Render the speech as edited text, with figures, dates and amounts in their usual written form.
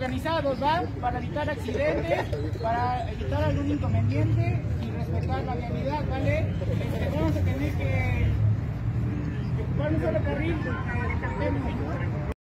organizados, ¿va? Para evitar accidentes, para evitar algún inconveniente y respetar la vialidad, ¿vale? Vamos a tener que ocupar un solo carril porque